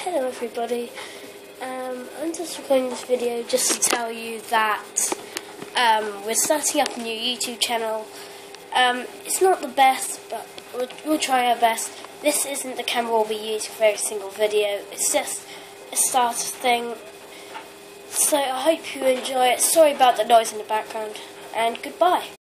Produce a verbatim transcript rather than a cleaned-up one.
Hello everybody, um, I'm just recording this video just to tell you that um, we're starting up a new YouTube channel. Um, it's not the best, but we'll, we'll try our best. This isn't the camera we'll be using for every single video, it's just a starter thing. So I hope you enjoy it. Sorry about the noise in the background, and goodbye.